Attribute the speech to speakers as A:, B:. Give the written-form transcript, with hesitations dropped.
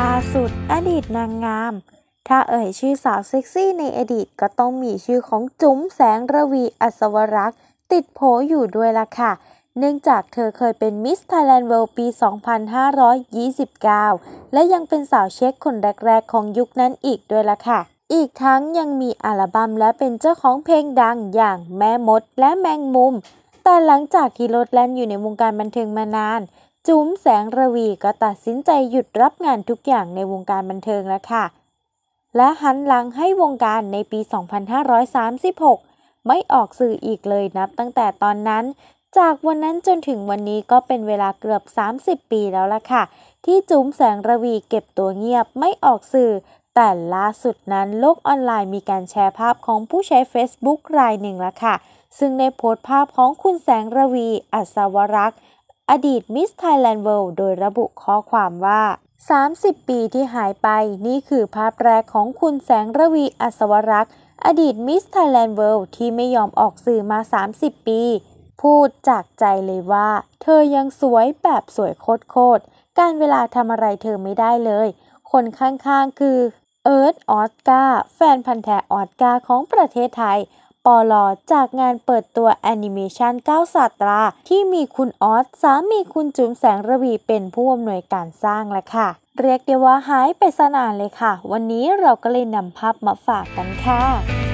A: ล่าสุดอดีตนางงามถ้าเอ่ยชื่อสาวเซ็กซี่ในอดีตก็ต้องมีชื่อของจุ๋มแสงระวีอัศวรักษ์ติดโผอยู่ด้วยล่ะค่ะเนื่องจากเธอเคยเป็นมิสไทยแลนด์เวิลด์ปี 2529 และยังเป็นสาวเช็คคนแรกๆของยุคนั้นอีกด้วยล่ะค่ะอีกทั้งยังมีอัลบั้มและเป็นเจ้าของเพลงดังอย่างแม่มดและแมงมุมแต่หลังจากที่โลดแล่นอยู่ในวงการบันเทิงมานานจุ๋มแสงระวีก็ตัดสินใจหยุดรับงานทุกอย่างในวงการบันเทิงแล้วค่ะและหันหลังให้วงการในปี 2536 ไม่ออกสื่ออีกเลยนับตั้งแต่ตอนนั้นจากวันนั้นจนถึงวันนี้ก็เป็นเวลาเกือบ 30 ปีแล้วล่ะค่ะที่จุ๋มแสงระวีเก็บตัวเงียบไม่ออกสื่อแต่ล่าสุดนั้นโลกออนไลน์มีการแชร์ภาพของผู้ใช้ Facebook รายหนึ่งแล้วค่ะซึ่งได้โพสต์ภาพของคุณแสงระวีอัศวรักษ์อดีตมิสไทยแลนด์เวิลด์โดยระบุข้อความว่า30 ปีที่หายไปนี่คือภาพแรกของคุณแสงระวีอัศวรักษ์อดีตมิสไทยแลนด์เวิลด์ที่ไม่ยอมออกสื่อมา30 ปีพูดจากใจเลยว่าเธอยังสวยแบบสวยโคตรการเวลาทำอะไรเธอไม่ได้เลยคนข้างๆคือเอิร์ธออสการ์แฟนพันธุ์แท้ออสการ์ของประเทศไทยปลจากงานเปิดตัวแอนิเมชัน9ศาสตราที่มีคุณออสสามีคุณจุ๋มแสงระวีเป็นผู้อำนวยการสร้างและค่ะเรียกได้ว่าหายไปซะนานเลยค่ะวันนี้เราก็เลยนำภาพมาฝากกันค่ะ